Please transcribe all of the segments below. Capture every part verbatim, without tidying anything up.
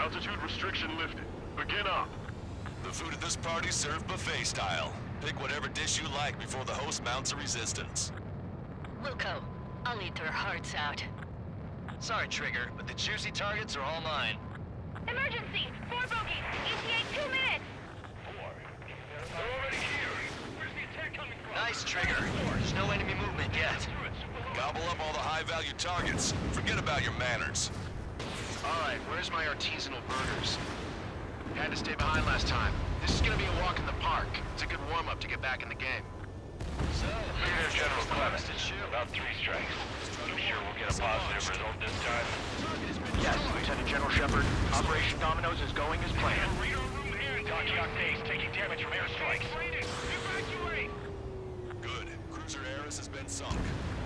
Altitude restriction lifted. Begin up. The food at this party served buffet style. Pick whatever dish you like before the host mounts a resistance. Wilco, I'll eat their hearts out. Sorry, Trigger, but the juicy targets are all mine. Emergency! Four bogeys! E T A two minutes! Four. They're already here. Where's the attack coming from? Nice, Trigger. There's no enemy movement yet. Gobble up all the high-value targets. Forget about your manners. Alright, where's my artisanal burgers? Had to stay behind last time. This is gonna be a walk in the park. It's a good warm-up to get back in the game. So, Brigadier General Clemens. About three strikes. You sure we'll get a positive result this time? yes, Lieutenant General Shepard. Operation Dominoes is going as planned. Takiak Base taking damage from airstrikes. Evacuate! Good. Cruiser Ares has been sunk.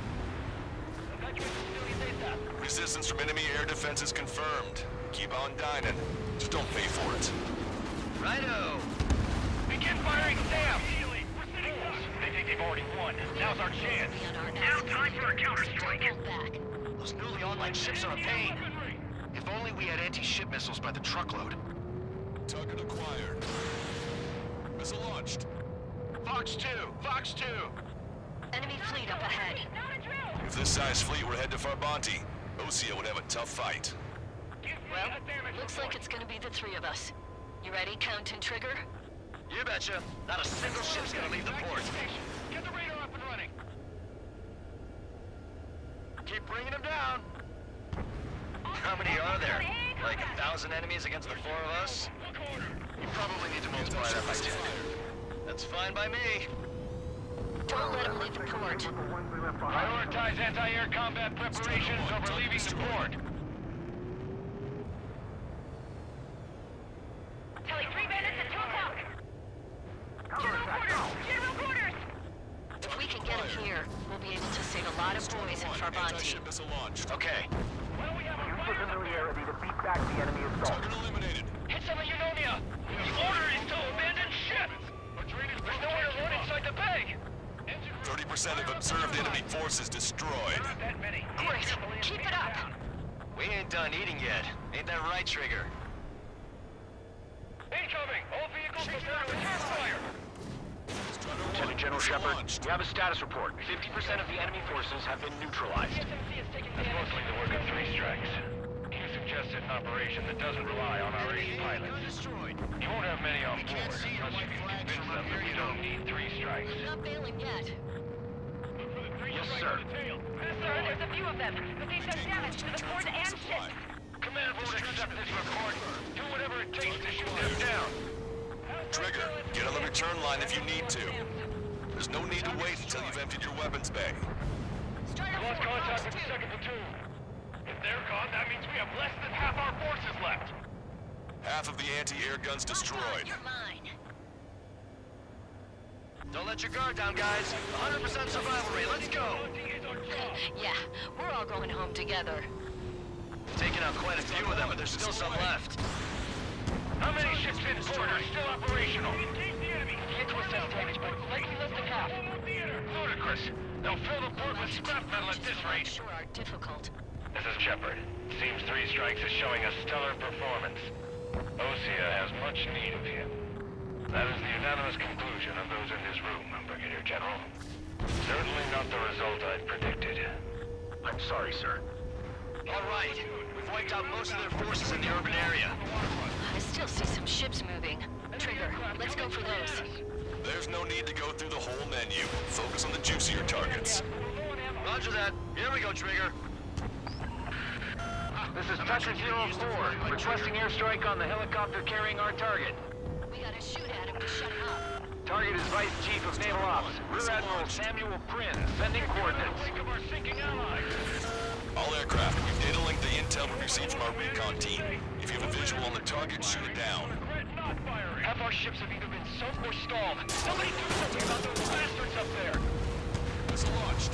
Resistance from enemy air defenses confirmed. Keep on dining. Just don't pay for it. Righto! Begin firing Sam! They think they've already won. Now's our chance. Now time for a counterstrike. Back. Those newly online ships are a pain. If only we had anti-ship missiles by the truckload. Target acquired. Missile launched. Fox two! Fox two! Enemy fleet up ahead. If this size fleet were head to Farbanti, Osea would have a tough fight. Well, looks like it's gonna be the three of us. You ready, Count and Trigger? You betcha. Not a single ship's gonna leave the port. Get the radar up and running. Keep bringing them down. How many are there? Like a thousand enemies against the four of us? You probably need to multiply that by ten. That's fine by me. Don't let them leave the port. Prioritize anti-air combat preparations over leaving the port. Telly, three bandits at two o'clock! General quarters! General quarters! If we can get them here, we'll be able to save a lot of boys in Farbanti. Anti-ship missile launched. Okay. Well, we have a Use the familiarity to beat back the enemy assault. Target eliminated. hit some of Eunomia! The order is to abandon ship! There's nowhere to run inside the bay! thirty percent of observed enemy forces destroyed. That many. Great, keep it up! We ain't done eating yet. Ain't that right, Trigger? Incoming! All vehicles prepare to return fire! Lieutenant General Shepard, we have a status report. fifty percent of the enemy forces have been neutralized. That's mostly the work of three strikes. You suggested an operation that doesn't rely on our ace pilots. You won't have many on board unless you can convince them that we don't need three strikes. I'm not bailing yet. Yes, sir. Sir, there's a few of them, but they've done damage to the port and ship. Command won't accept this report. Do whatever it takes to shoot them down. Trigger, get on the return line if you need to. There's no need to wait until you've emptied your weapons bay. Lost contact with the second platoon. If they're gone, that means we have less than half our forces left. Half of the anti-air guns destroyed. You're mine. Don't let your guard down, guys. one hundred percent survival rate. Let's go. Yeah, we're all going home together. Taking out quite a few of them, but there's still some left. How many ships in port are still operational? Can't twist that damage, but likely less than half. Ludicrous. They'll fill the port with scrap metal at this rate. Sure are difficult. This is Shepard. Seems Three Strikes is showing a stellar performance. Osea has much need of him. That is the unanimous conclusion of those in this room, Brigadier General. Certainly not the result I'd predicted. I'm sorry, sir. All right. We've wiped out most of their forces in the urban area. I still see some ships moving. Trigger, let's go for those. There's no need to go through the whole menu. Focus on the juicier targets. Roger that. Here we go, Trigger. This is Toucher zero four, requesting airstrike on the helicopter carrying our target. We gotta shoot at him to shut him up. Target is Vice Chief of Naval Ops, Rear Admiral Samuel Prin, sending coordinates. Think of our sinking allies. All aircraft, we've data linked the intel we received from our recon team. If you have a visual on the target, shoot it down. Regret not firing. Half our ships have either been sunk or stalled. Somebody do something about those bastards up there. Missile launched.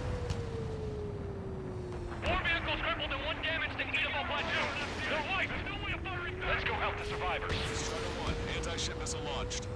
Four vehicles crippled and one damaged in Edamo Plateau. They're wiped. Let's go help the survivors. Strider one, anti-ship missile launched.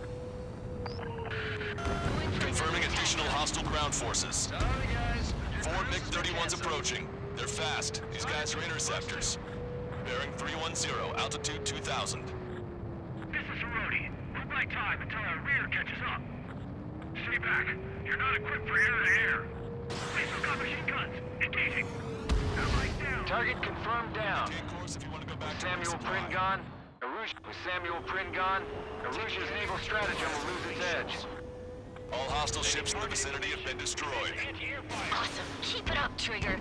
Going for Confirming another additional attack. hostile ground forces. Sorry, guys. Four MiG thirty-ones approaching. They're fast. These guys are interceptors. bearing three one zero, altitude two thousand. This is Rhodey. We'll buy time until our rear catches up. Stay back. You're not equipped for air-to-air. We've got machine guns. Engaging. Allies down. Target confirmed down. Okay, course, if you want to go back to Samuel resupply. Prin gone. Arush, with Samuel Prin gone, Arusha's naval stratagem will lose its edge. All hostile ships in the vicinity have been destroyed. Awesome. Keep it up, Trigger.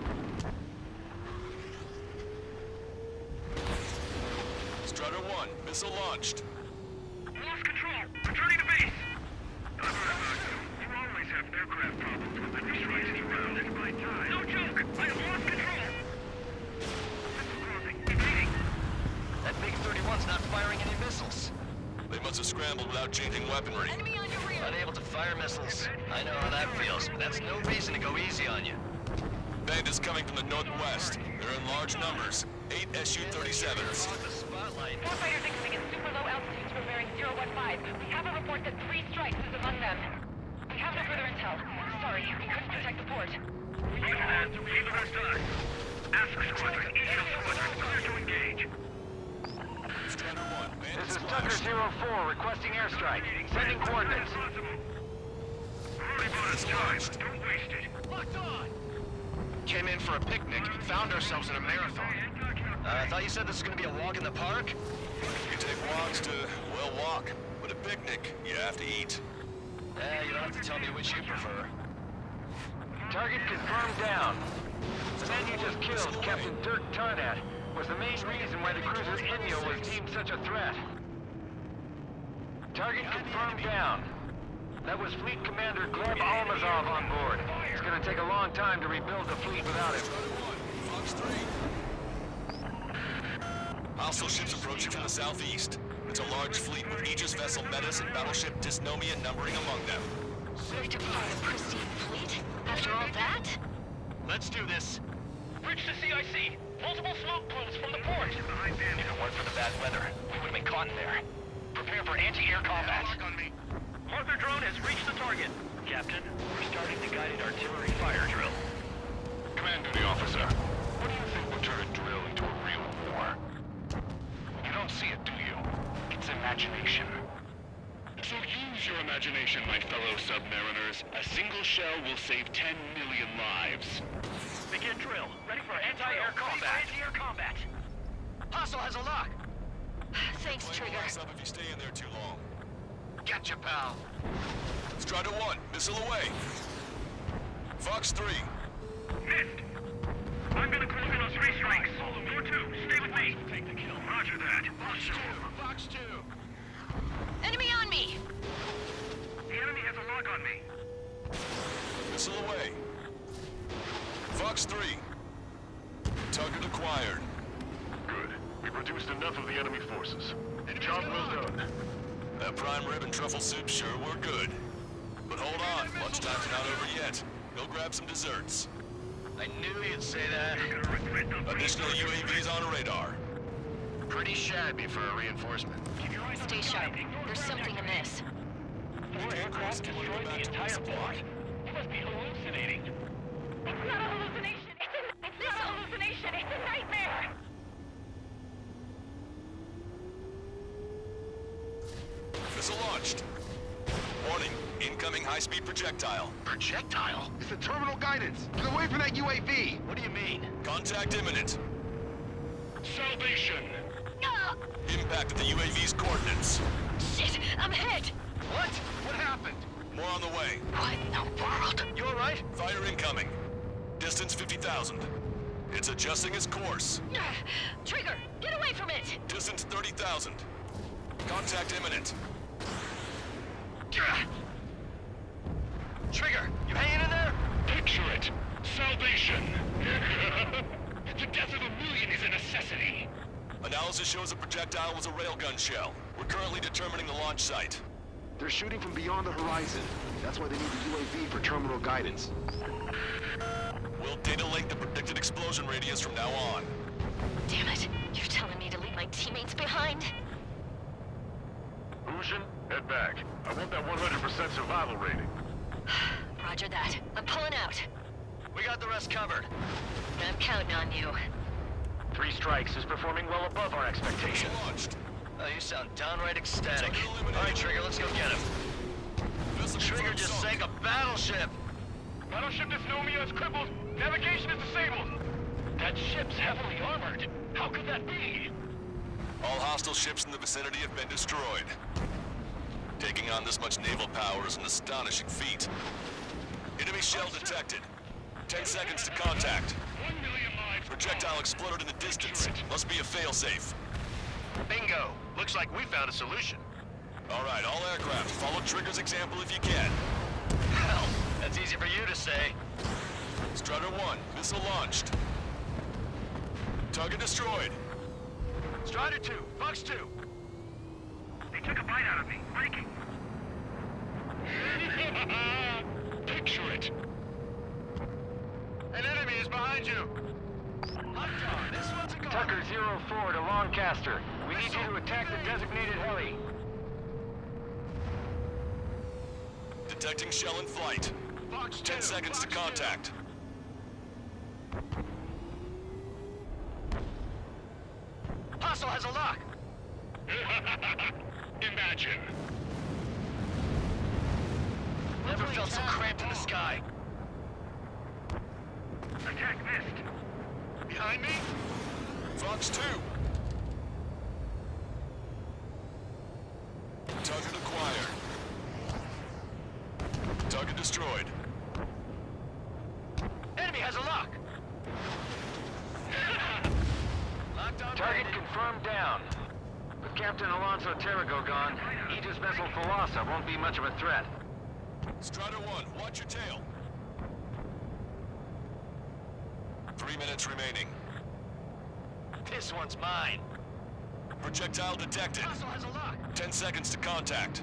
Strutter one, missile launched. Lost control. Returning to base. I've heard you always have aircraft problems with the destroys around. It's my time. No joke. I have lost control. Missile crossing. Evading. That MiG thirty-one's not firing any missiles. They must have scrambled without changing weaponry. Enemy on your rear. Unable to fire missiles. I know how that feels, but that's no reason to go easy on you. Bandits coming from the northwest. They're in large numbers. Eight S U thirty-sevens. The spotlight. Warfighters exiting at super low altitudes from bearing zero one five. We have a report that three strikes is among them. We have no further intel. Sorry, we couldn't protect the port. Leave that. Leave the rest to us. Ask squadron. Eagle squadron. Clear to engage. Strutter one, This bandits is Tucker squashed. zero four requesting airstrike. Sending coordinates. Already bought us time. Don't waste it. Locked on. Came in for a picnic. Found ourselves in a marathon. Uh, I thought you said this was gonna be a walk in the park? You take walks to, well, walk. But a picnic, you have to eat. Eh, you don't have to tell me which you prefer. Target confirmed down. The man you just killed, Captain Dirk Tarnat, was the main reason why the cruiser Inyo was deemed such a threat. Target confirmed down. That was Fleet Commander Gleb Almazov on board. It's gonna take a long time to rebuild the fleet without him. Fox three. Hostile ships approaching from the southeast. It's a large fleet with Aegis vessel Metis and battleship Dysnomia numbering among them. We're to find a pristine fleet. After all that? Let's do this. Bridge to C I C. Multiple smoke plumes from the port. Behind them. If it weren't for the bad weather, we would have been caught in there. Prepare for anti-air combat. on me. Martha drone has reached the target. Captain, we're starting the guided artillery fire drill. Command duty officer. What do you think will turn a drill into a real war? You don't see it, do you? It's imagination. So use your imagination, my fellow submariners. A single shell will save ten million lives. Begin drill. Ready for anti-air combat. Anti-air combat. Hostile has a lock. Thanks, Trigger. Up if you stay in there too long. Gotcha, pal. Strider one, missile away. Fox three. Missed. I'm gonna close in on three strikes. Four two. Stay with me. Take the kill. Roger that. Fox two. Fox two. Enemy on me! The enemy has a lock on me. Missile away. Fox three. Target acquired. Good. We've reduced enough of the enemy forces. Job well done. That prime rib and truffle soup sure were good. But hold on, lunchtime's not over yet. Go grab some desserts. I knew you'd say that. You're gonna regret the Additional U A Vs on radar. Pretty shabby for a reinforcement. Stay sharp. There's something amiss. Four aircraft destroyed the entire block. You must be hallucinating. It's not a hallucination. It's, a, it's not a hallucination. It's a nightmare. Missile launched. Warning, incoming high-speed projectile. Projectile? It's the terminal guidance. Get away from that U A V. What do you mean? Contact imminent. Salvation. Ah! Impact at the U A V's coordinates. Shit! I'm hit! What? What happened? More on the way. What in the world? You alright? Fire incoming. Distance fifty thousand. It's adjusting its course. Ah! Trigger! Get away from it! Distance thirty thousand. Contact imminent. Trigger, you hanging in there? Picture it. Salvation. The death of a million is a necessity. Analysis shows the projectile was a railgun shell. We're currently determining the launch site. They're shooting from beyond the horizon. That's why they need the U A V for terminal guidance. We'll data link the predicted explosion radius from now on. Damn it. You're telling me to leave my teammates behind? Lucian, head back. I want that one hundred percent survival rating. Roger that. I'm pulling out. We got the rest covered. I'm counting on you. Three Strikes is performing well above our expectations. Launched. Oh, you sound downright ecstatic. Target eliminated. All right, Trigger, let's go get him. Vessel Trigger confirmed just sunk. sank a battleship. Battleship Dysnomia is crippled. Navigation is disabled. That ship's heavily armored. How could that be? All hostile ships in the vicinity have been destroyed. Taking on this much naval power is an astonishing feat. Enemy shell detected. Ten seconds to contact. Projectile exploded in the distance. Must be a failsafe. Bingo. Looks like we found a solution. All right, all aircraft, follow Trigger's example if you can. Hell, that's easy for you to say. Strutter one, missile launched. Target destroyed. Strider two, Fox two. They took a bite out of me. Breaking. Picture it. An enemy is behind you. Hot this one's a go. Tucker zero four to Lancaster. We need you to attack the designated heli. Detecting shell in flight. Fox Ten two, seconds to Fox contact. two. Hostile has a lock. Imagine. Never felt so cramped in the sky. Attack missed. Behind me? Fox two. Target acquired. Target destroyed. Enemy has a lock. Locked on. Target rated. confirmed down. With Captain Alonso Terrigo gone, Aegis vessel Thalassa won't be much of a threat. Strider one, watch your tail. Three minutes remaining. This one's mine. Projectile detected. Hostile has a lock. Ten seconds to contact.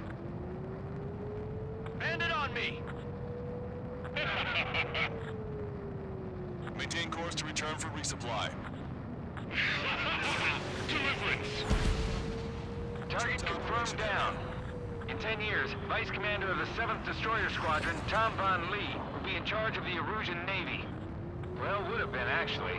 Bandit on me. Maintain course to return for resupply. Deliverance! Target confirmed down. In ten years, Vice Commander of the seventh Destroyer Squadron, Tom Von Lee, will be in charge of the Erusian Navy. Well, would have been, actually.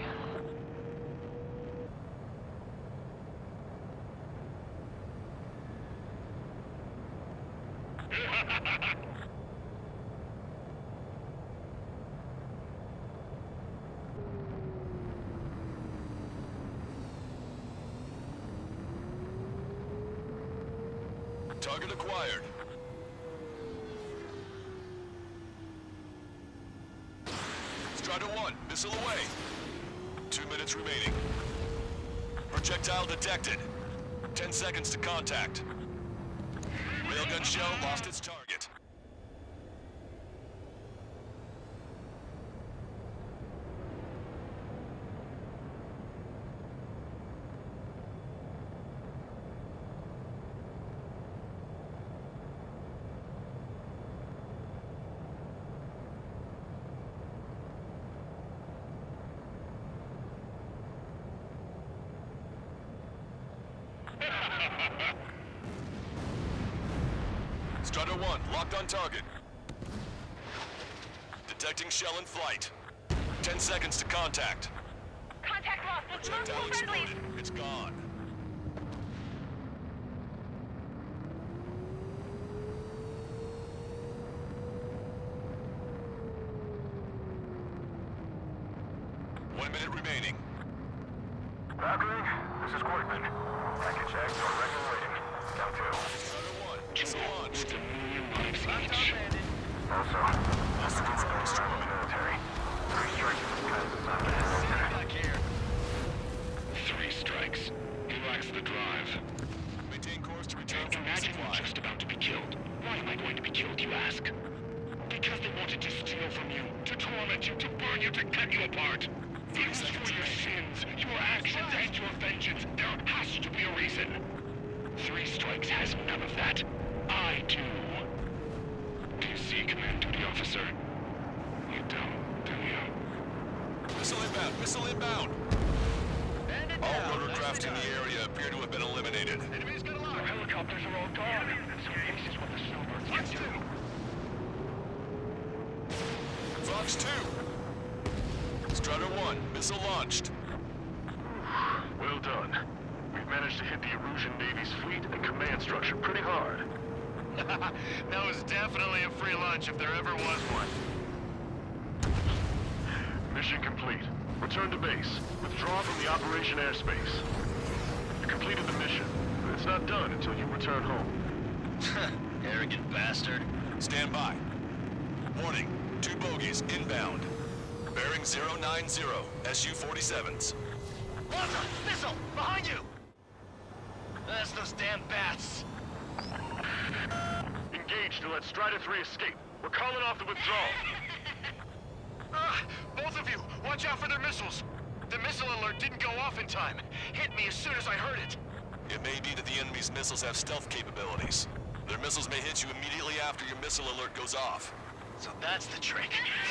Target acquired. Strider one, missile away. Two minutes remaining. Projectile detected. Ten seconds to contact. Railgun shell lost its target. Strider one, locked on target. Detecting shell in flight. Ten seconds to contact. Contact lost with Projectile multiple friendlies. exploded. It's gone. One minute remaining. Valkyrie, this is Quarkman. Package X already waiting. Down two. Strider one, missile launched. Also, Hostile confirmed destroyed. military. Three strikes from Kazakhstan. Back here. Three strikes. He lacks the drive. Maintain course to return for Imagine I'm resupply. just about to be killed. Why am I going to be killed, you ask? Because they wanted to steal from you, to torment you, to burn you, to cut you apart. It was for your sins, your actions, and your vengeance. There has to be a reason. Three Strikes has none of that. I do. Do you see, Command Duty Officer? You don't, do you? Missile inbound, missile inbound. Bandit All down. rotorcraft Nicely in the done. area appear to have been eliminated. Enemy's got a lock. Our helicopters are all gone. So this is what the snowbirds Fox can do. two. Fox two. Strider one, missile launched. hit the Erusian Navy's fleet and command structure pretty hard. That was definitely a free lunch if there ever was one. Mission complete. Return to base. Withdraw from the Operation airspace. You completed the mission, but it's not done until you return home. Arrogant bastard. Stand by. Warning, two bogies inbound. Bearing zero nine zero, S U forty-sevens. Walter! Missile! Behind you! That's those damn bats. Engage to let Strider three escape. We're calling off the withdrawal. Ah, both of you, watch out for their missiles. The missile alert didn't go off in time. Hit me as soon as I heard it. It may be that the enemy's missiles have stealth capabilities. Their missiles may hit you immediately after your missile alert goes off. So that's the trick.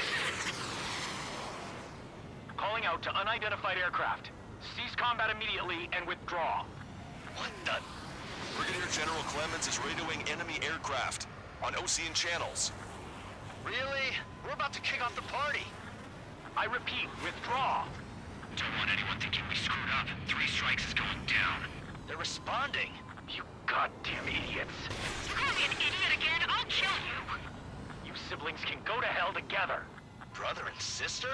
Calling out to unidentified aircraft. Cease combat immediately and withdraw. What the? Brigadier General Clemens is radioing enemy aircraft on Osean channels. Really? We're about to kick off the party. I repeat, withdraw. Don't want anyone thinking we screwed up. Three strikes is going down. They're responding. You goddamn idiots. You call me an idiot again, I'll kill you! You siblings can go to hell together. Brother and sister?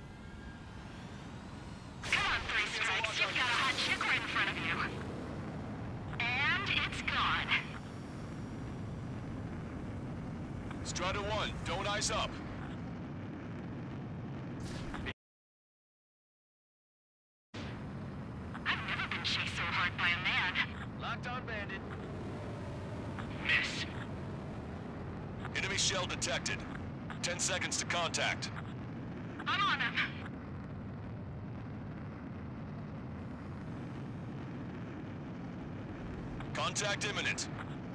Come on, Three Strikes, you've got a hot chick right in front of you. And it's gone. Strider one, don't ice up. I've never been chased so hard by a man. Locked on bandit. Miss. Enemy shell detected. Ten seconds to contact. I'm on him. Contact imminent.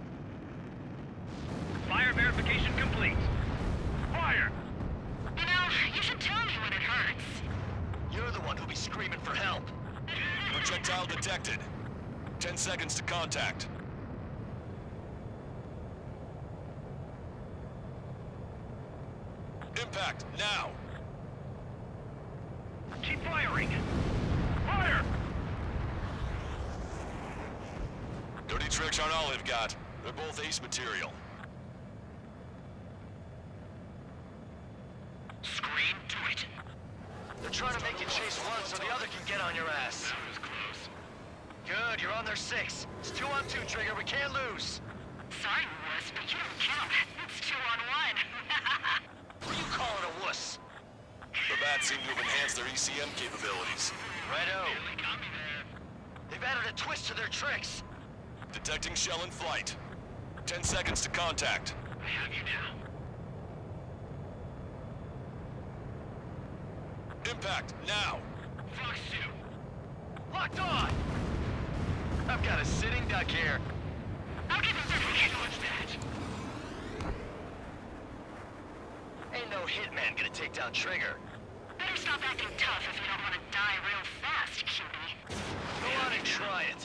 Fire verification complete. Fire! You know, you should tell me when it hurts. You're the one who'll be screaming for help. Projectile detected. Ten seconds to contact. Impact, now! Keep firing! Fire! Dirty tricks aren't all they've got. They're both ace material. Scream, do it. They're trying to make you chase one so the other can get on your ass. That was close. Good, you're on their six. It's two on two, Trigger. We can't lose. Sorry, Wuss, but you don't count. It's two on one. What are you calling a wuss? The bats seem to have enhanced their E C M capabilities. Righto. Nearly got me there. They've added a twist to their tricks. Detecting shell in flight. Ten seconds to contact. I have you now. Impact, now! Fox two. Locked on! I've got a sitting duck here. I'll give him Can't fifty. dodge that. Ain't no hitman gonna take down Trigger. Better stop acting tough if you don't want to die real fast, cutie. Go on and try it.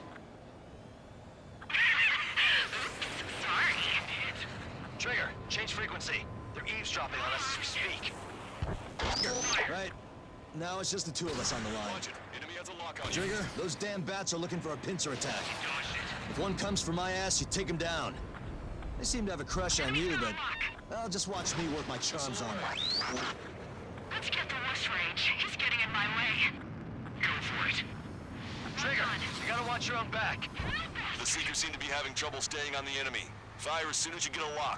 Oops, sorry. Trigger, change frequency. They're eavesdropping on us as we speak. Right. Now it's just the two of us on the line. Watch it. Enemy has a lock on you. Trigger, those damn bats are looking for a pincer attack. Dodged it. If one comes for my ass, you take them down. They seem to have a crush on you, but... Well, just watch me work my charms on them. Let's get the Wuss range. He's getting in my way. Go for it. Trigger, you gotta watch your own back. The Seekers seem to be having trouble staying on the enemy. Fire as soon as you get a lock.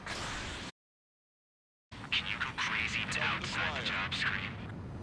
Can you go crazy to outside the job screen?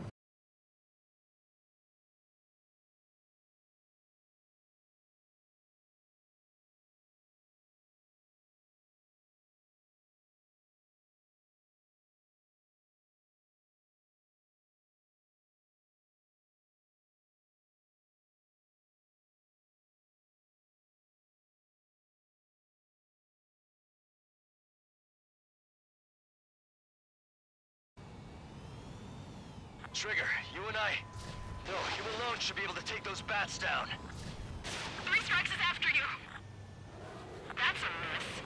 Trigger, you and I... No, you alone should be able to take those bats down. Three Strikes is after you. That's a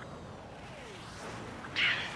miss.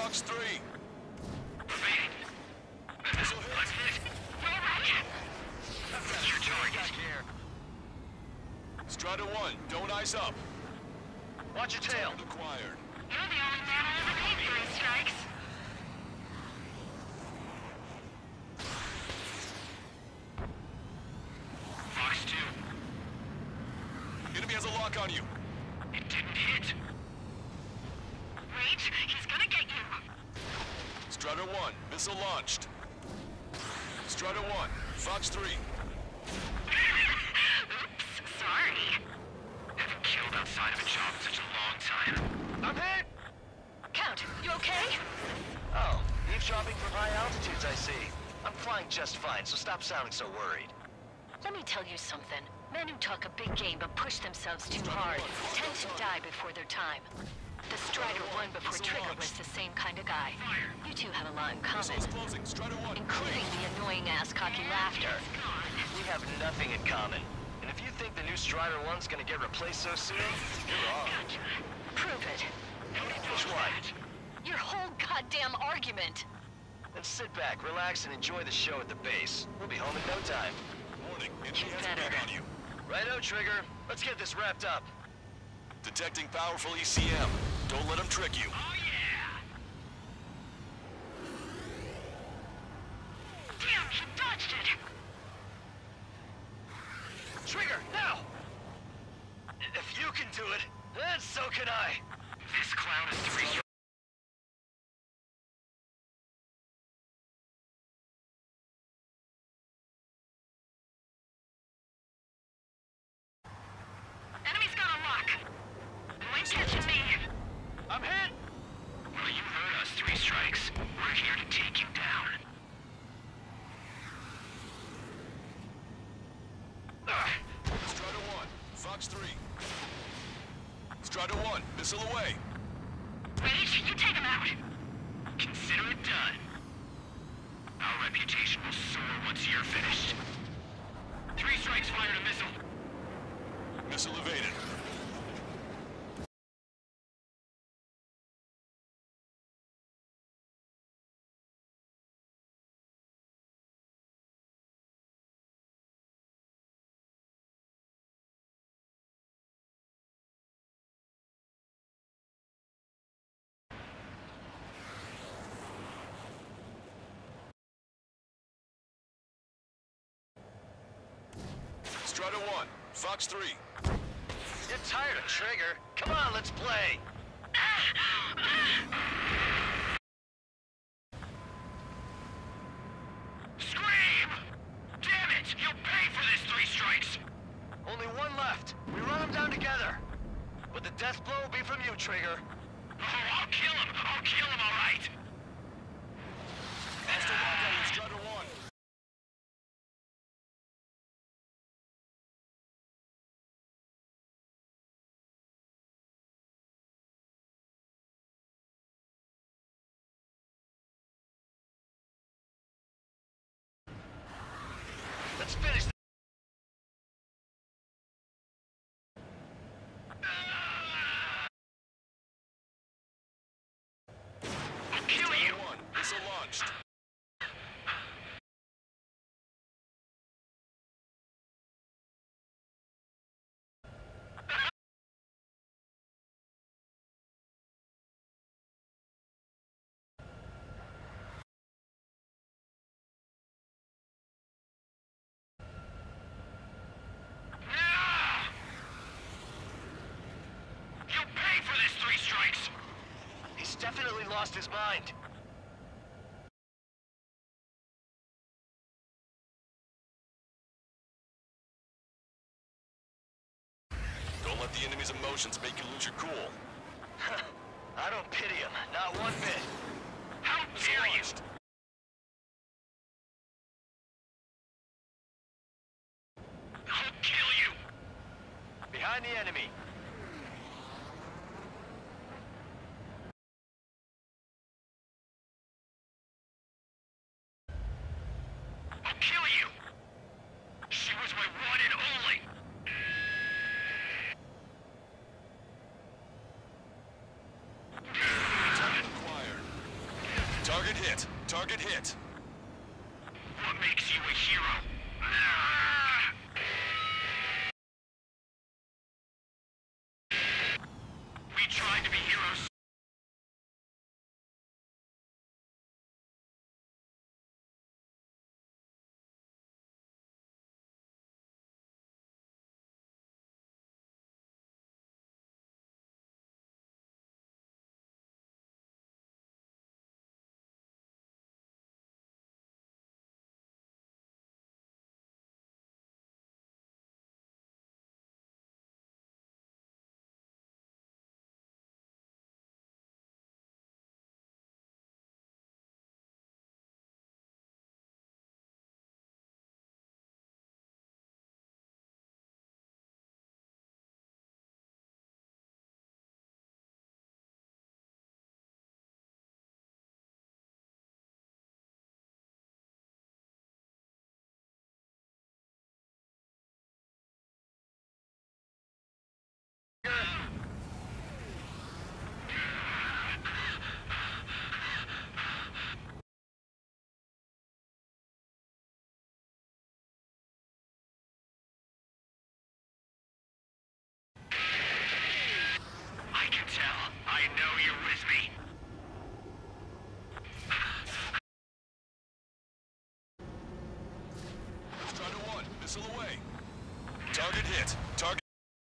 Fox three. Evading. Missile hit. Let's hit. That's your target. Here. Strider one, don't ice up. Watch your tail. Target acquired. You're the only man I ever paid three strikes. Fox two. Enemy has a lock on you. It didn't hit. Wait, he's gonna get you. Strider one, missile launched. Strider one, Fox three. Oops, sorry. Haven't killed outside of a job in such a long time. I'm hit! Count, you okay? Oh, eavesdropping from high altitudes, I see. I'm flying just fine, so stop sounding so worried. Let me tell you something. Men who talk a big game but push themselves too hard tend to die before their time. The Strider one before Trigger was the same kind of guy. You two have a lot in common, Missile's closing. Strider one, including the annoying-ass cocky laughter. We have nothing in common. And if you think the new Strider one's gonna get replaced so soon, you're wrong. Prove it. Which one? Your whole goddamn argument. Then sit back, relax, and enjoy the show at the base. We'll be home in no time. Warning, enemy Get has a better. bead on you. Righto, Trigger. Let's get this wrapped up. Detecting powerful E C M. Don't let him trick you. Oh yeah! Damn, he dodged it. Trigger, now! If you can do it, then so can I. This clown is three. Enemy's got a lock. You ain't catching me. I'm hit! Well, you heard us, three strikes. We're here to take you down. Strider one, Fox three. Strider one, missile away. Rage, you take him out. Consider it done. Our reputation will soar once you're finished. Three strikes fired a missile. Missile evaded. Strider one, Fox three. You're tired of Trigger. Come on, let's play. Scream! Damn it! You'll pay for this, three strikes! Only one left. We run them down together. But the death blow will be from you, Trigger. Oh, I'll kill him! I'll kill him, all right! Hostile lock on you, Strider one. Let's finish this. I'll kill you! Strider one, missile launched. Ah! You'll pay for this, three strikes! He's definitely lost his mind. Don't let the enemy's emotions make you lose your cool. I don't pity him, not one bit. How Missile dare you! launched. I'll kill you! Behind the enemy. I'll kill you! She was my one and only! Target acquired. Target hit. Target hit. What makes you a hero? We tried to be heroes. I can tell. I know you're with me. Strider one, missile away. Target hit. Target.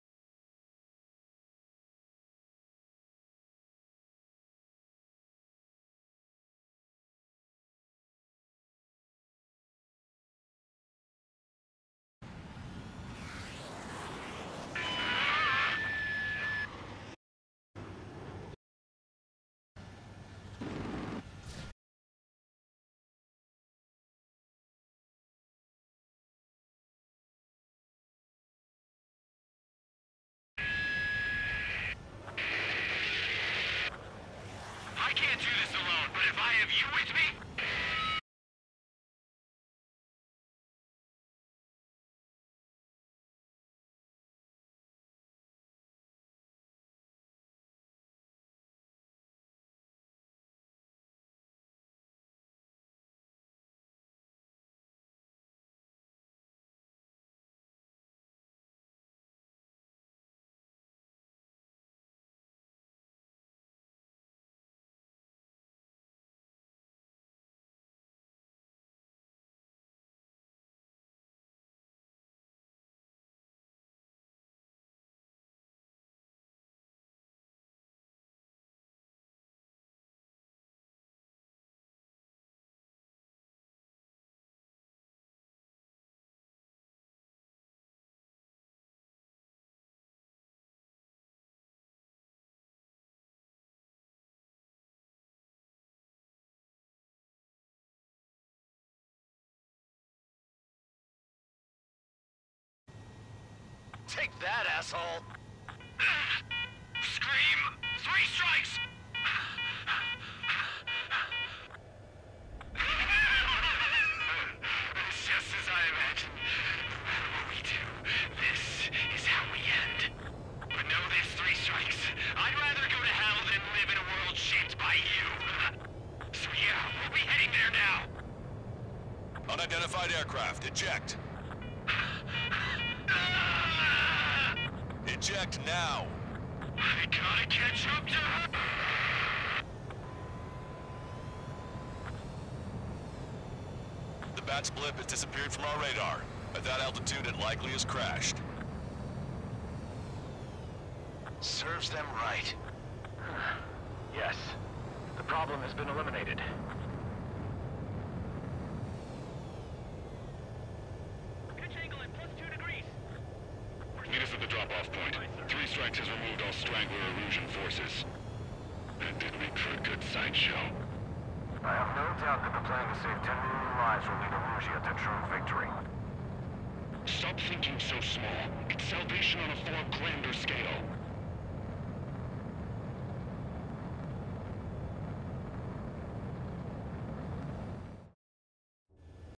I can't do this alone, but if I have you with me... Take that, asshole! Scream! Three strikes! It's just as I imagined. No matter what we do, this is how we end. But know this, three strikes. I'd rather go to hell than live in a world shaped by you. So yeah, we'll be heading there now. Unidentified aircraft. Eject. Eject now. I gotta catch up to her. The Bat's blip has disappeared from our radar. At that altitude, it likely has crashed. Serves them right. Yes. The problem has been eliminated. Meet us at the drop-off point. Three Strikes has removed all Strangler Erusian forces. That did make for a good sideshow. I have no doubt that the plan to save ten million lives will lead Erusia to true victory. Stop thinking so small. It's salvation on a far grander scale.